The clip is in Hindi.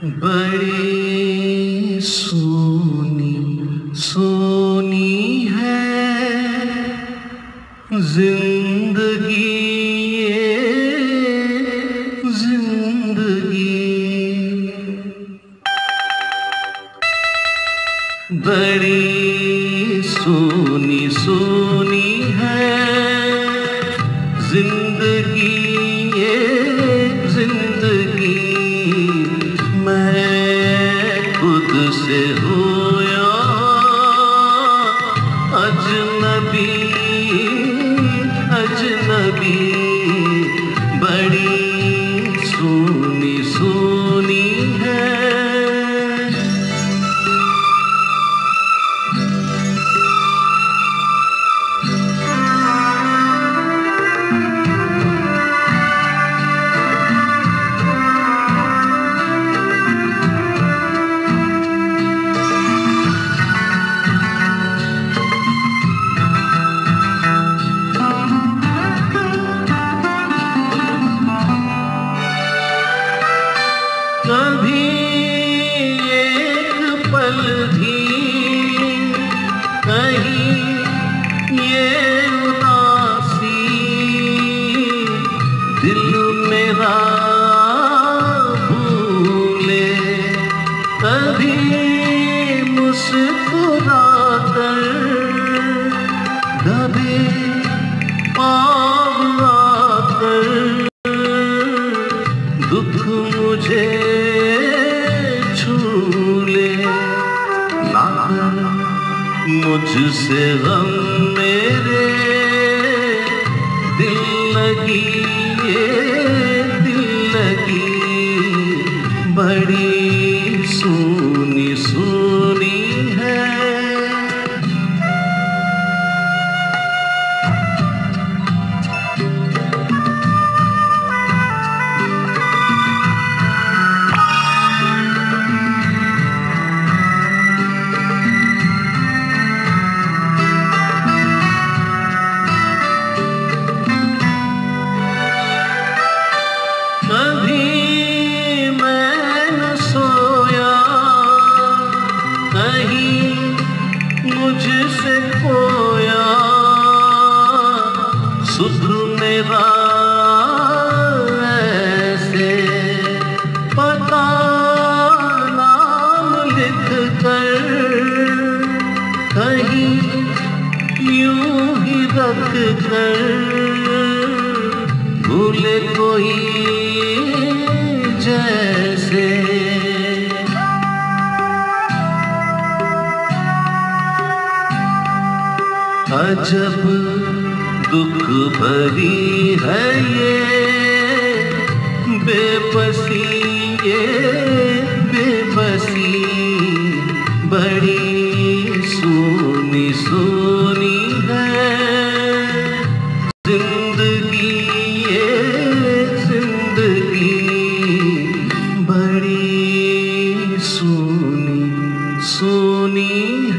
बड़ी सोनी सोनी है जिंदगी ये जिंदगी, बड़ी सोनी सोनी है जिंदगी ये जिंदगी। मैं खुद से होया अजनबी अजनबी, बड़ी सोनी सोनी है। कभी एक पल भी कहीं ये उदासी दिल मेरा भूले, कभी मुस्कुरा कर दबे पाँव आकर दुख मुझे मुझसे गम मेरे दिल लगी ये दिल लगी, बड़ी सोनी सोनी है। कभी मैं न सोया कहीं मुझसे खोया, सुध मेरा ऐसे पता नाम लिख कर कहीं यूं ही रख कर भूले कोई जैसे। अजब दुख भरी है ये बेबसी ये बेबसी, बड़ी सोनी सोनी है जिंदगी ये जिंदगी, बड़ी सोनी सोनी।